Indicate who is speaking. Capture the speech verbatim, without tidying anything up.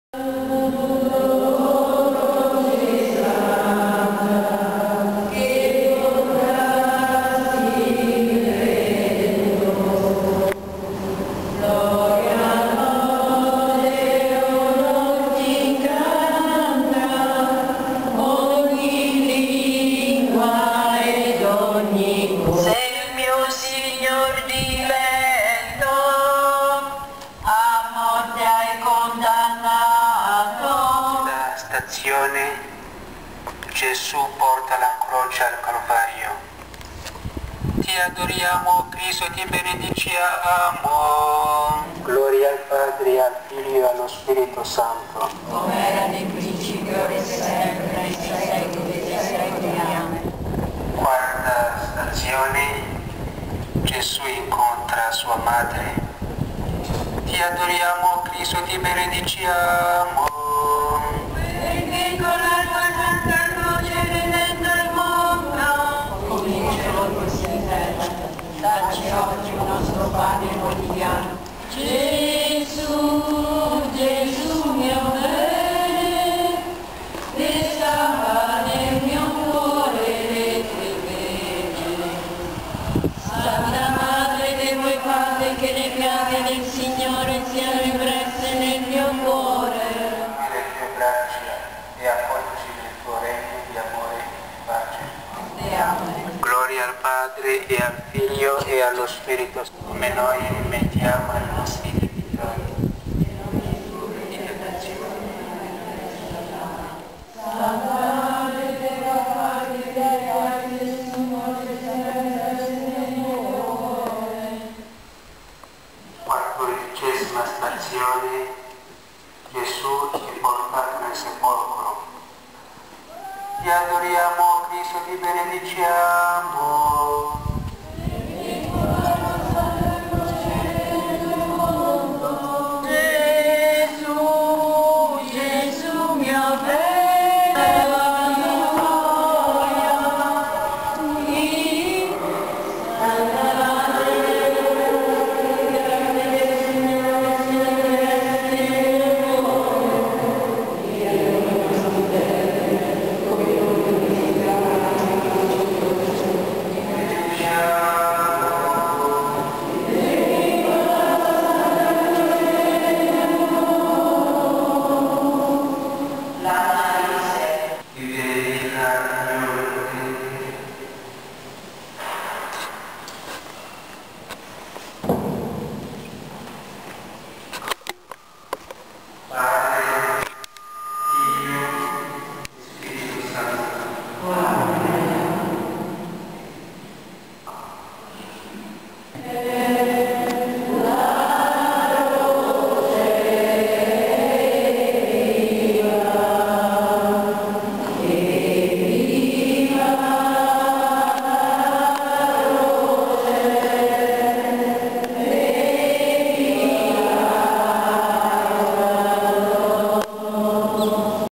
Speaker 1: Gesù porta la croce al Calvario. Ti adoriamo, Cristo, ti benediciamo. Gloria al Padre, al Figlio e allo Spirito Santo.
Speaker 2: Come era nel principio, ora e sempre, nei secoli dei secoli. Amen.
Speaker 1: Quarta stazione. Gesù incontra sua madre. Ti adoriamo, Cristo, ti benediciamo.
Speaker 2: Perché con la tua santa croce redendo il mondo, come in cielo così in terra, dacci oggi il nostro pane quotidiano. Gesù, Gesù mio bene, resta nel mio cuore le tue pene. Santa Madre dei tuoi padri, che le piaghe del Signore siano impresse nel mio cuore.
Speaker 1: E accoglici nel tuo regno di amore e di pace.
Speaker 2: Amen.
Speaker 1: Gloria al Padre e al Figlio e allo Spirito Santo, come noi mettiamo ai nostri debitori. Quattordicesima stazione. Gesù ti porta nel sepolcro. Ti adoriamo, Cristo, ti benediciamo.